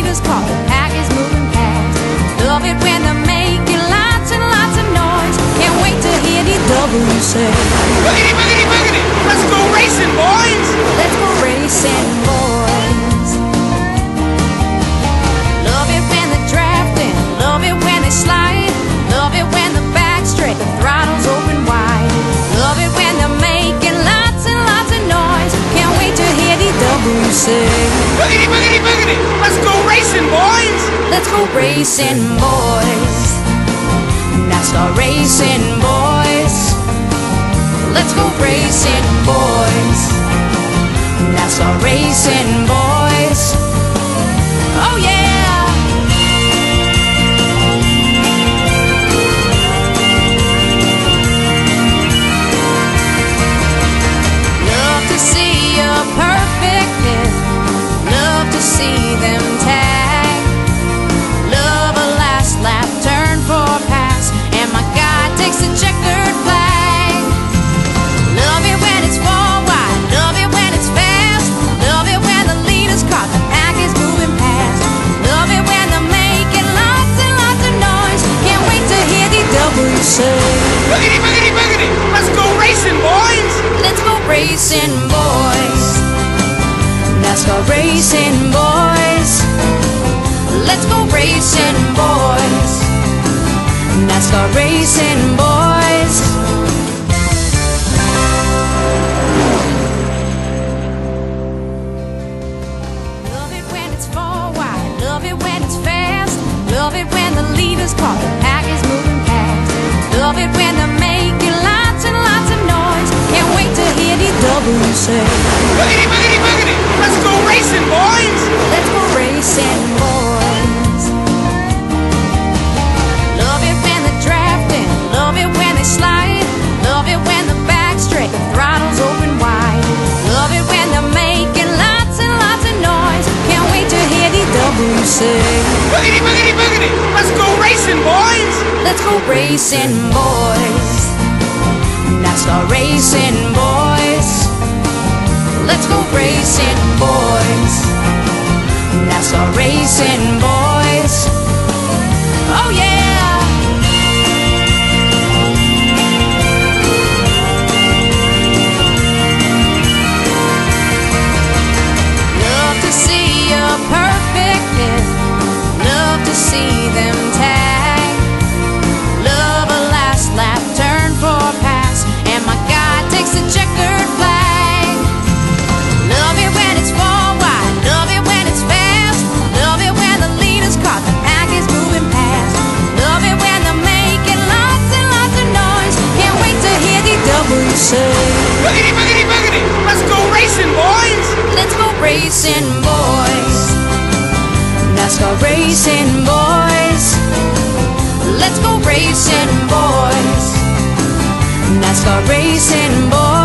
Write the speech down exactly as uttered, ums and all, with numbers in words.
leader's call, the pack is moving past. Love it when they're making lots and lots of noise. Can't wait to hear the W say, boogity, boogity, boogity, let's go racing, boys! Let's go racing, boys. Love it when they're drafting, love it when they slide. Love it when the back's straight, the throttle's open wide. Love it when they're making lots and lots of noise. Can't wait to hear the W say, boogity, boogity, boogity, let's go racing, boys! Let's go racing, boys. NASCAR racing, boys. Let's go racing, boys. NASCAR racing, boys. Oh yeah! Love to see a perfect hit. Love to see them tag. Love a last lap turn for a pass, and my guy takes the checkered flag. Love it when it's four wide, love it when it's fast. Love it when the leader's caught, the pack is moving past. Love it when they're making lots and lots of noise. Can't wait to hear the W say, boogity, boogity, boogity, let's go racing, boys! Let's go racing, boys. NASCAR racing, boys. Let's go racing, boys. NASCAR racing, boys. Love it when it's four wide, love it when it's fast. Love it when the leader's call, the pack is moving past. Love it when they're making lots and lots of noise. Can't wait to hear the W say, boogity, boogity, boogity, let's go racing, boys! Let's go racing, boys. Love it when they're drafting, love it when they slide. Love it when the back's straight, the throttle's open wide. Love it when they're making lots and lots of noise. Can't wait to hear the W say, boogity, boogity, boogity, let's go racing, boys! Let's go racing, boys. NASCAR racing, boys. Let's go racing, boys. NASCAR racing, boys. Oh yeah! Love to see a perfect hit. Love to see them tag. Love a last lap turn for a pass, and my guy takes the checkered flag. Love it when it's four wide, love it when it's fast. Love it when the leader's caught, the pack is moving past. Love it when they're making lots and lots of noise. Can't wait to hear the W say, boogity, boogity, boogity, let's go racing, boys! Let's go racing, boys. NASCAR racing, boys. Let's go racing, boys. NASCAR racing, boys.